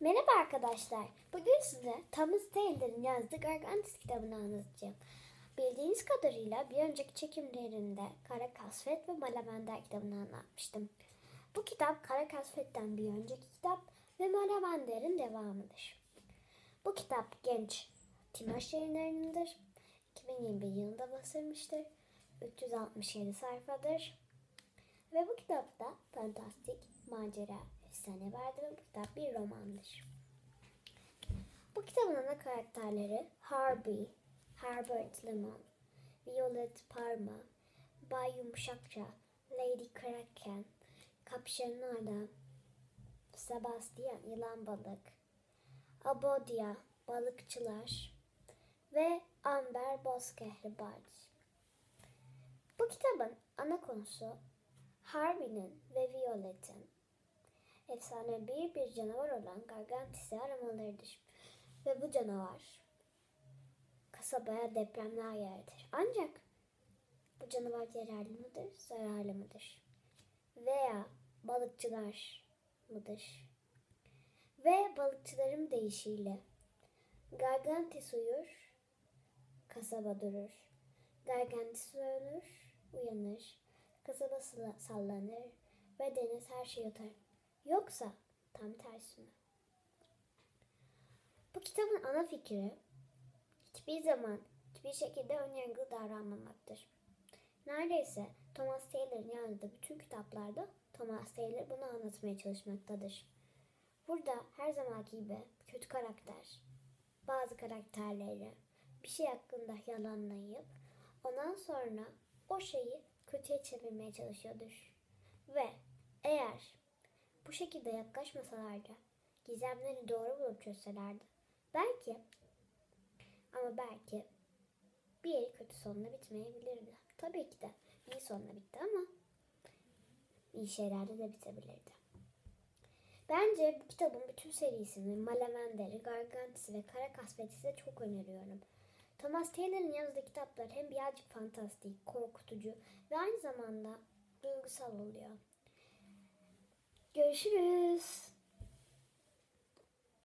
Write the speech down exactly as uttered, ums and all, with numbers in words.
Merhaba arkadaşlar. Bugün size Thomas Taylor'ın yazdığı Gargantis kitabını anlatacağım. Bildiğiniz kadarıyla bir önceki çekimlerinde Kara Kasvet ve Malavender kitabını anlatmıştım. Bu kitap Kara Kasvet'ten bir önceki kitap ve Malavender'in devamıdır. Bu kitap genç Timoş yayınlarındandır. iki bin yirmi bir yılında basılmıştır. üç yüz altmış yedi sayfadır. Ve bu kitapta fantastik, macera, efsane vardır ve bu kitap bir romandır. Bu kitabın ana karakterleri Harvey, Herbert Lemon, Violet Parma, Bay Yumuşakça, Lady Kraken, Kapşonlu Adam, Sebastian Yılan Balık, Abodia Balıkçılar ve Amber Bozkehribar. Bu kitabın ana konusu Harvey'nin ve Violet'in efsane bir bir canavar olan Gargantis'i aramalarıdır. Ve bu canavar kasabaya depremler yaratır. Ancak bu canavar yararlı mıdır, zararlı mıdır? Veya balıkçılar mıdır? Ve balıkçıların deyişiyle Gargantis uyur, kasaba durur. Gargantis ölür, uyanır, kasaba sallanır ve deniz her şey yutar. Yoksa tam tersi mi? Bu kitabın ana fikri hiçbir zaman hiçbir şekilde önyargılı davranmamaktır. Neredeyse Thomas Taylor'ın yazdığı bütün kitaplarda Thomas Taylor bunu anlatmaya çalışmaktadır. Burada her zamanki gibi kötü karakter, bazı karakterleri bir şey hakkında yalanlayıp ondan sonra o şeyi kötüye çevirmeye çalışıyordur. Ve eğer bu şekilde yaklaşmasalardı, gizemleri doğru bulup çözselerdi, belki ama belki bir yeri kötü sonla bitmeyebilirdi. Tabii ki de iyi sonla bitti ama iyi şeylerde de bitebilirdi. Bence bu kitabın bütün serisini Malavender'i, Gargantis'i ve Kara Kasvet'i size çok öneriyorum. Thomas Taylor'ın yazdığı kitaplar hem birazcık fantastik, korkutucu ve aynı zamanda duygusal oluyor. Görüşürüz.